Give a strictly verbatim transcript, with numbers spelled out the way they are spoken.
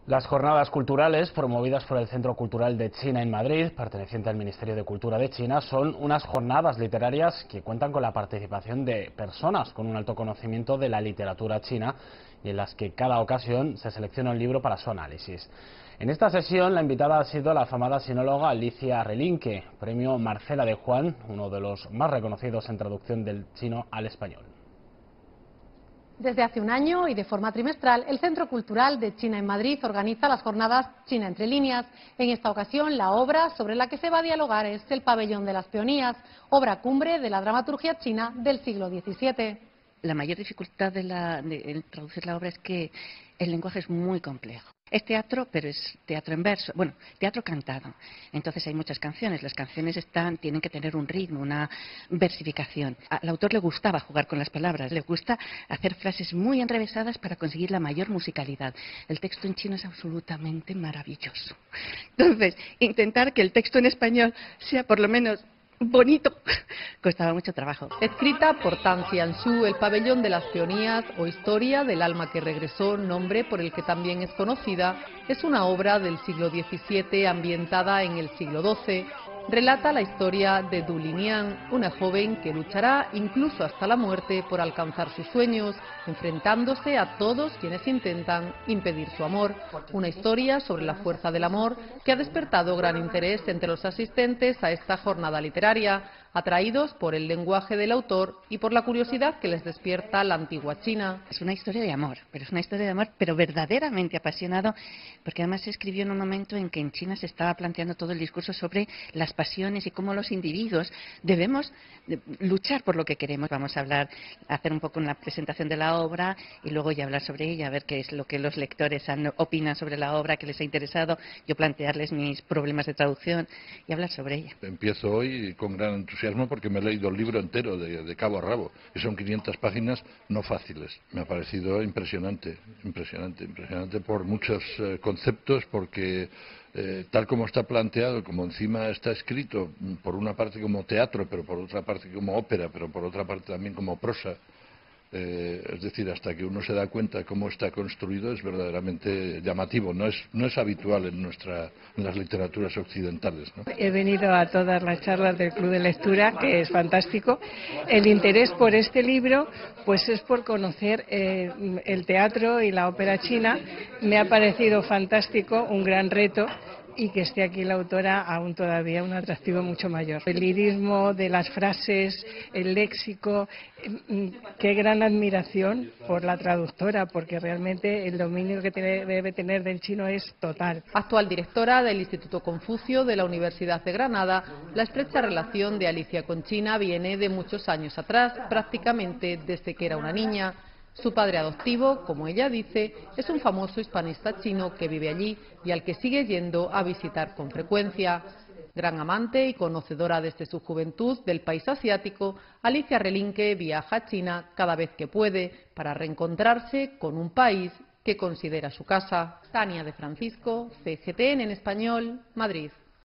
Las jornadas culturales, promovidas por el Centro Cultural de China en Madrid, perteneciente al Ministerio de Cultura de China, son unas jornadas literarias que cuentan con la participación de personas con un alto conocimiento de la literatura china y en las que cada ocasión se selecciona un libro para su análisis. En esta sesión la invitada ha sido la afamada sinóloga Alicia Relinque, premio Marcela de Juan, uno de los más reconocidos en traducción del chino al español. Desde hace un año y de forma trimestral, el Centro Cultural de China en Madrid organiza las jornadas China entre líneas. En esta ocasión, la obra sobre la que se va a dialogar es El pabellón de las peonías, obra cumbre de la dramaturgia china del siglo diecisiete. La mayor dificultad de, la, de traducir la obra es que el lenguaje es muy complejo. Es teatro, pero es teatro en verso, bueno, teatro cantado. Entonces hay muchas canciones, las canciones están, tienen que tener un ritmo, una versificación. Al autor le gustaba jugar con las palabras, le gusta hacer frases muy enrevesadas para conseguir la mayor musicalidad. El texto en chino es absolutamente maravilloso. Entonces, intentar que el texto en español sea por lo menos bonito, costaba mucho trabajo. Escrita por Tan Xianshu, El pabellón de las peonías o Historia del alma que regresó, nombre por el que también es conocida, es una obra del siglo diecisiete ambientada en el siglo doce. Relata la historia de Du Linian, una joven que luchará incluso hasta la muerte por alcanzar sus sueños, enfrentándose a todos quienes intentan impedir su amor. Una historia sobre la fuerza del amor que ha despertado gran interés entre los asistentes a esta jornada literaria, atraídos por el lenguaje del autor y por la curiosidad que les despierta la antigua China. Es una historia de amor, pero es una historia de amor, pero verdaderamente apasionado, porque además se escribió en un momento en que en China se estaba planteando todo el discurso sobre las pasiones y cómo los individuos debemos luchar por lo que queremos. Vamos a hablar, hacer un poco una presentación de la obra y luego ya hablar sobre ella, a ver qué es lo que los lectores han, opinan sobre la obra, qué les ha interesado, yo plantearles mis problemas de traducción y hablar sobre ella. Empiezo hoy con gran entusiasmo porque me he leído el libro entero de, de cabo a rabo y son quinientas páginas no fáciles. Me ha parecido impresionante, impresionante, impresionante por muchos eh, conceptos, porque eh, tal como está planteado, como encima está escrito, por una parte como teatro, pero por otra parte como ópera, pero por otra parte también como prosa. Eh, es decir, hasta que uno se da cuenta de cómo está construido es verdaderamente llamativo, no es, no es habitual en, nuestra, en las literaturas occidentales, ¿no? He venido a todas las charlas del Club de Lectura, que es fantástico. El interés por este libro pues es por conocer eh, el teatro y la ópera china. Me ha parecido fantástico, un gran reto, y que esté aquí la autora aún todavía un atractivo mucho mayor. El lirismo de las frases, el léxico, qué gran admiración por la traductora, porque realmente el dominio que tiene, debe tener del chino es total. Actual directora del Instituto Confucio de la Universidad de Granada, la estrecha relación de Alicia con China viene de muchos años atrás, prácticamente desde que era una niña. Su padre adoptivo, como ella dice, es un famoso hispanista chino que vive allí y al que sigue yendo a visitar con frecuencia. Gran amante y conocedora desde su juventud del país asiático, Alicia Relinque viaja a China cada vez que puede para reencontrarse con un país que considera su casa. Tania de Francisco, C G T N en español, Madrid.